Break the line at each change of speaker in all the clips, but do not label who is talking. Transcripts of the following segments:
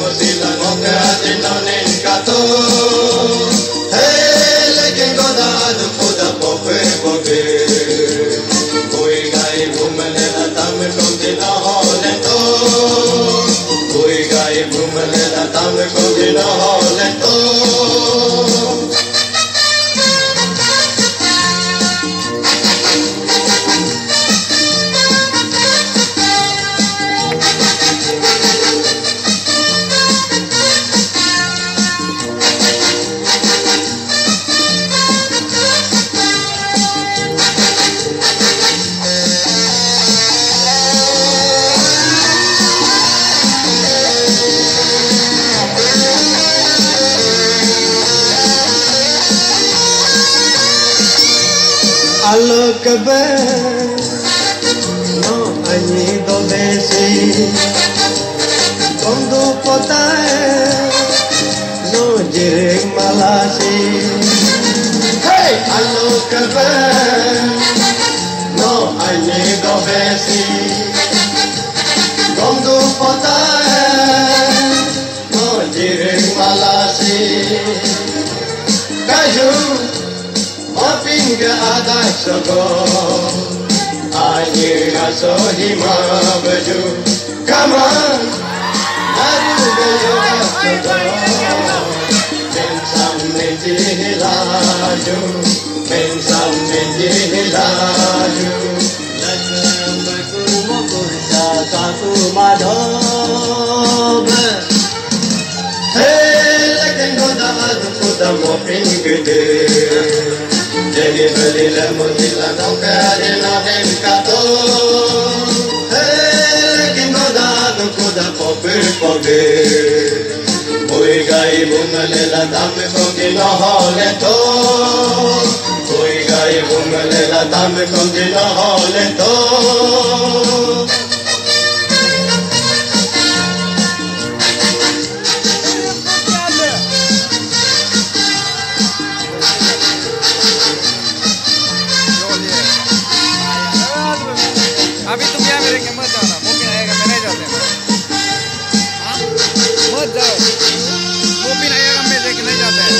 musila moka de nonen kato. Hey, lekin goda adu kuda pope pope. Koi gai bumale la tam kom dina holento. Koi gai bumale la tam kom dina holento.
Alok be no ani do desi kondu potae no jiring malasi. Hey, alok be no ani do desi kondu potae no jiring malasi. Kaju Pinga adasogo, ayer asohi mabaju. Come on, aruga yogasogo. Pensam menjilaju, pensam menjilaju. Lakam berkumur satu madog. Hey, lakam goda adu kuda mo pingde. Jadi beli lemutila nongkari nahen kato. Hey, kingoda kuda pope pope. Koi gai bumale la dame kongi no holeto. Koi gai bumale la dame kongi no holeto.
अभी तुम यहाँ मेरे के मत जाना, मोपिन आएगा मैं नहीं जाते हैं। मत जाओ, मोपिन आएगा मैं लेके नहीं जाते हैं।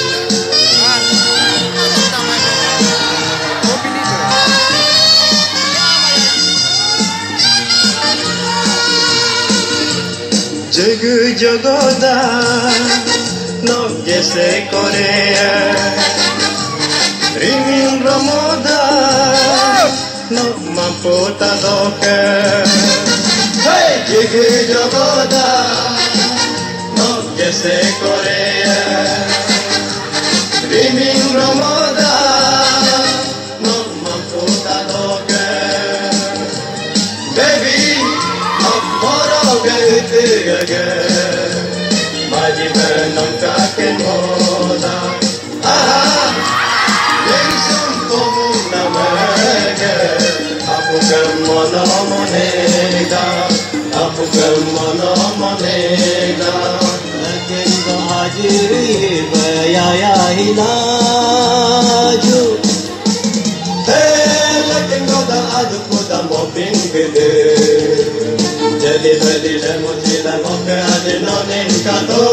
मोपिन नहीं जाओ।
जग जगोदा no jese korea rimin ramoda no maputa doke. Hey, jig jogoda no jese korea rimin ramoda no maputa doke. Baby no moro gege maji benong kaken moda. Aha, yengsum komu namege. Apu kemono monega, apu kemono monega. Lekin do hajiri bayaya hilaju. Hey, lekin do da adu kuda mopin gede. Jadi beli lemutila moke ade nonen kato.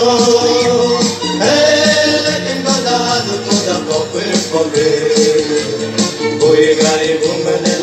Hey, lekin do da adu kuda pope pope. Koi gai bumale